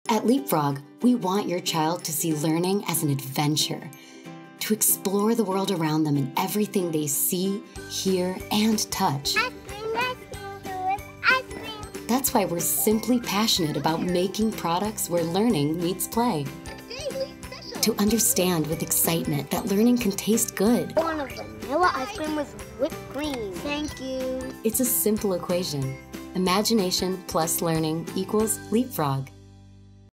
At LeapFrog, we want your child to see learning as an adventure, to explore the world around them in everything they see, hear, and touch. Ice cream, ice cream. That's why we're simply passionate about making products where learning meets play. To understand with excitement that learning can taste good. I want a vanilla ice cream with whipped cream. Thank you. It's a simple equation. Imagination plus learning equals LeapFrog.